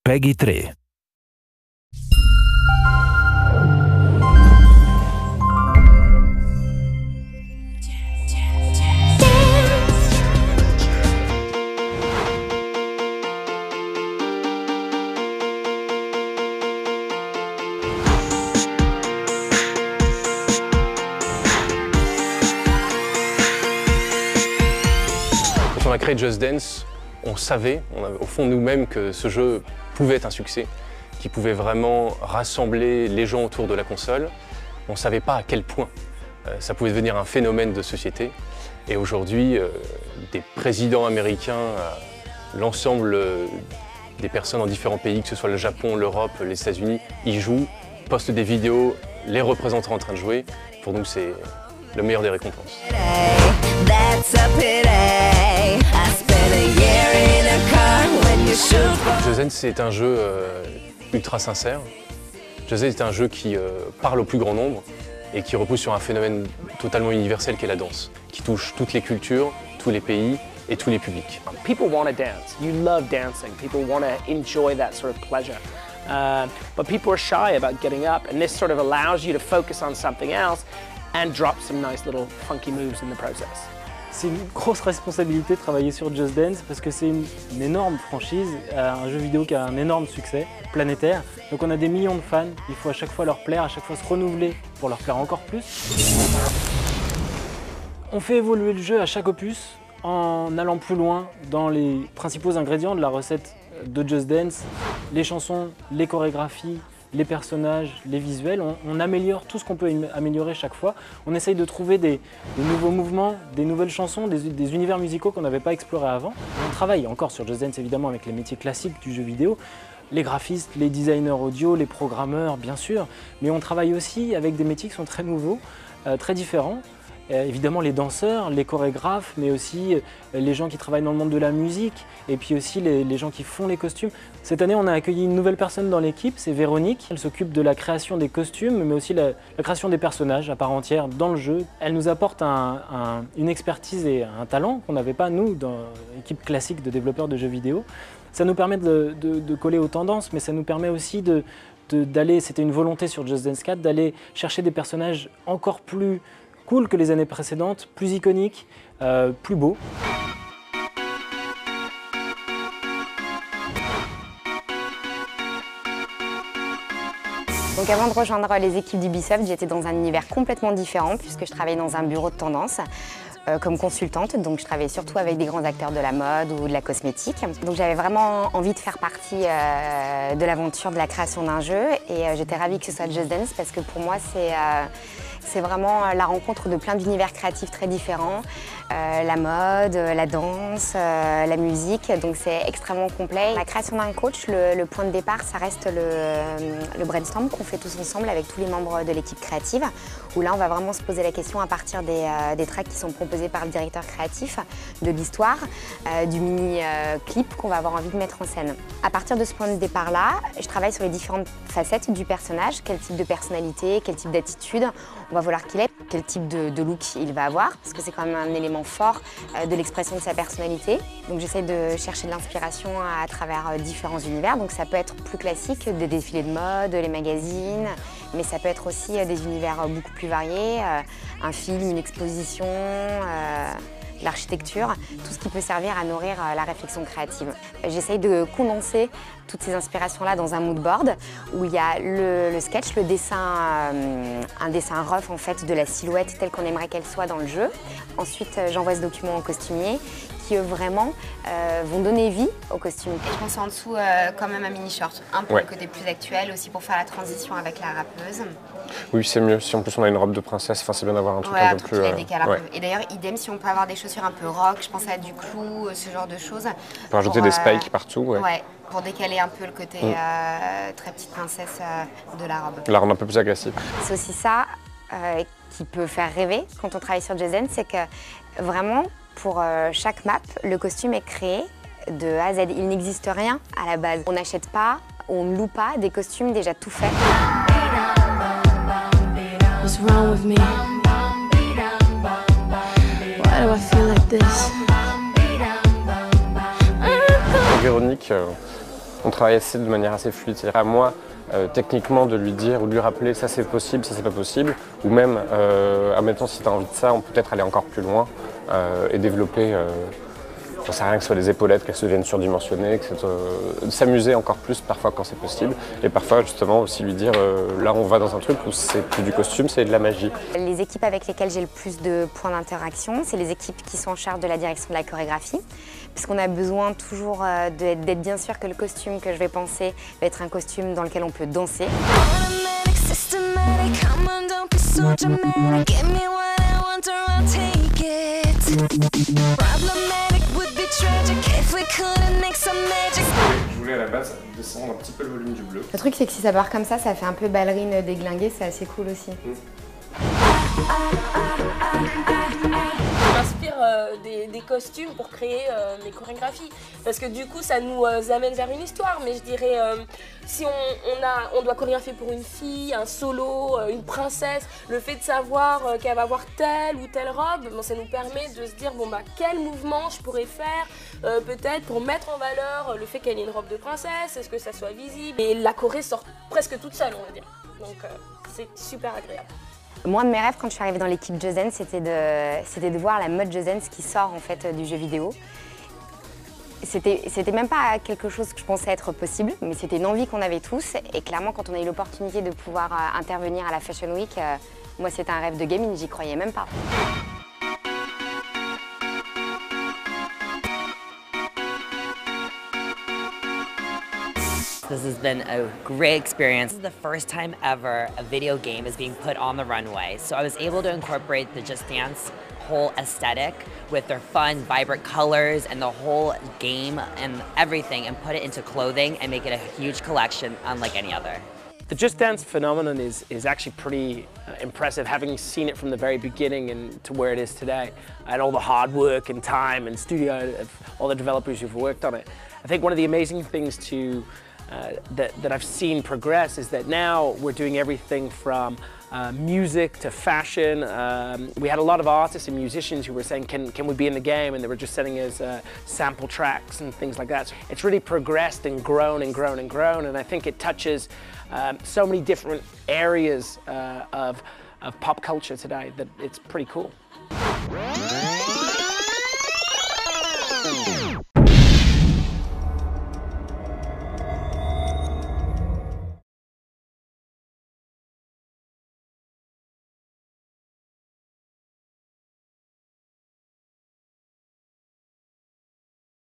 Peggy 3. Quand on a créé Just Dance, on savait, au fond de nous-mêmes, que ce jeu pouvait être un succès, qu'il pouvait vraiment rassembler les gens autour de la console. On ne savait pas à quel point ça pouvait devenir un phénomène de société. Et aujourd'hui, des présidents américains, l'ensemble des personnes dans différents pays, que ce soit le Japon, l'Europe, les États-Unis, y jouent, postent des vidéos, les représentants en train de jouer. Pour nous, c'est le meilleur des récompenses. Just Dance, c'est un jeu ultra sincère. Just Dance est un jeu qui parle au plus grand nombre et qui repose sur un phénomène totalement universel qu'est la danse, qui touche toutes les cultures, tous les pays et tous les publics. People want to dance. You love dancing. People want to enjoy that sort of pleasure. But people are shy about getting up, and this sort of allows you to focus on something else and drop some nice little funky moves in the process. C'est une grosse responsabilité de travailler sur Just Dance parce que c'est une énorme franchise, un jeu vidéo qui a un énorme succès planétaire. Donc on a des millions de fans, il faut à chaque fois leur plaire, à chaque fois se renouveler pour leur plaire encore plus. On fait évoluer le jeu à chaque opus en allant plus loin dans les principaux ingrédients de la recette de Just Dance, les chansons, les chorégraphies, les personnages, les visuels, on améliore tout ce qu'on peut améliorer chaque fois. On essaye de trouver des nouveaux mouvements, des nouvelles chansons, des univers musicaux qu'on n'avait pas explorés avant. On travaille encore sur Just Dance évidemment avec les métiers classiques du jeu vidéo, les graphistes, les designers audio, les programmeurs bien sûr, mais on travaille aussi avec des métiers qui sont très nouveaux, très différents. Évidemment les danseurs, les chorégraphes, mais aussi les gens qui travaillent dans le monde de la musique et puis aussi les gens qui font les costumes. Cette année, on a accueilli une nouvelle personne dans l'équipe, c'est Véronique. Elle s'occupe de la création des costumes, mais aussi la création des personnages à part entière dans le jeu. Elle nous apporte une expertise et un talent qu'on n'avait pas, nous, dans l'équipe classique de développeurs de jeux vidéo. Ça nous permet de coller aux tendances, mais ça nous permet aussi d'aller, c'était une volonté sur Just Dance 4, d'aller chercher des personnages encore plus cool que les années précédentes, plus iconiques, plus beaux. Donc avant de rejoindre les équipes d'Ubisoft, j'étais dans un univers complètement différent puisque je travaillais dans un bureau de tendance comme consultante. Donc je travaillais surtout avec des grands acteurs de la mode ou de la cosmétique. Donc j'avais vraiment envie de faire partie de l'aventure de la création d'un jeu et j'étais ravie que ce soit Just Dance parce que pour moi c'est vraiment la rencontre de plein d'univers créatifs très différents, la mode, la danse, la musique, donc c'est extrêmement complet. La création d'un coach, le point de départ, ça reste le brainstorm qu'on fait tous ensemble avec tous les membres de l'équipe créative, où là on va vraiment se poser la question à partir des tracks qui sont proposés par le directeur créatif, de l'histoire, du mini-clip qu'on va avoir envie de mettre en scène. À partir de ce point de départ-là, je travaille sur les différentes facettes du personnage, quel type de personnalité, quel type d'attitude on va vouloir qu'il ait, quel type de look il va avoir, parce que c'est quand même un élément fort de l'expression de sa personnalité. Donc j'essaie de chercher de l'inspiration à travers différents univers, donc ça peut être plus classique, des défilés de mode, les magazines, mais ça peut être aussi des univers beaucoup plus variés, un film, une exposition, l'architecture, tout ce qui peut servir à nourrir la réflexion créative. J'essaye de condenser toutes ces inspirations-là dans un mood board où il y a le sketch, le dessin, un dessin rough en fait de la silhouette telle qu'on aimerait qu'elle soit dans le jeu. Ensuite, j'envoie ce document au costumier qui eux vraiment vont donner vie au costume. Et je pense en dessous quand même un mini short, un pour le côté plus actuel, aussi pour faire la transition avec la rappeuse. Oui, c'est mieux. Si en plus on a une robe de princesse, c'est bien d'avoir un truc un peu plus... Et d'ailleurs, idem, si on peut avoir des chaussures un peu rock, je pense à du clou, ce genre de choses. On peut rajouter des spikes partout. Ouais, pour décaler un peu le côté très petite princesse de la robe. La rendre un peu plus agressive. C'est aussi ça qui peut faire rêver quand on travaille sur Just Dance, c'est que vraiment, pour chaque map, le costume est créé de A à Z. Il n'existe rien à la base. On n'achète pas, on ne loue pas des costumes déjà tout faits. What's wrong with me? Why do I feel like this? Véronique, on travaille de manière assez fluide. C'est-à-dire à moi, techniquement, de lui dire ou de lui rappeler ça c'est possible, ça c'est pas possible, ou même, admettons, si tu as envie de ça, on peut peut-être aller encore plus loin et développer, j'en sais rien, que ce soit des épaulettes, qu'elles se deviennent surdimensionnées, s'amuser encore plus parfois quand c'est possible, et parfois justement aussi lui dire là on va dans un truc où c'est plus du costume, c'est de la magie. Les équipes avec lesquelles j'ai le plus de points d'interaction, c'est les équipes qui sont en charge de la direction de la chorégraphie, puisqu'on a besoin toujours d'être bien sûr que le costume que je vais penser va être un costume dans lequel on peut danser. Je voulais à la base descendre un petit peu le volume du bleu. Le truc c'est que si ça part comme ça fait un peu ballerine déglinguée, c'est assez cool aussi. Je m'inspire des costumes pour créer mes chorégraphies parce que du coup ça nous amène vers une histoire, mais je dirais si on doit chorégraphier pour une fille, un solo, une princesse, le fait de savoir qu'elle va avoir telle ou telle robe, bon, ça nous permet de se dire bon bah quel mouvement je pourrais faire peut-être pour mettre en valeur le fait qu'elle ait une robe de princesse, est-ce que ça soit visible, et la choré sort presque toute seule on va dire, donc c'est super agréable. Moi, de mes rêves, quand je suis arrivée dans l'équipe Just Dance, c'était de voir la mode Just Dance qui sort en fait du jeu vidéo. C'était même pas quelque chose que je pensais être possible, mais c'était une envie qu'on avait tous. Et clairement, quand on a eu l'opportunité de pouvoir intervenir à la Fashion Week, moi, c'était un rêve de gamine, j'y croyais même pas. This has been a great experience. This is the first time ever a video game is being put on the runway. So I was able to incorporate the Just Dance whole aesthetic with their fun, vibrant colors and the whole game and everything, and put it into clothing and make it a huge collection unlike any other. The Just Dance phenomenon is actually pretty impressive, having seen it from the very beginning and to where it is today, and all the hard work and time and studio of all the developers who've worked on it. I think one of the amazing things that I've seen progress is that now we're doing everything from music to fashion. We had a lot of artists and musicians who were saying, can we be in the game? And they were just sending us sample tracks and things like that. So it's really progressed and grown and grown and grown, and I think it touches so many different areas of pop culture today that it's pretty cool.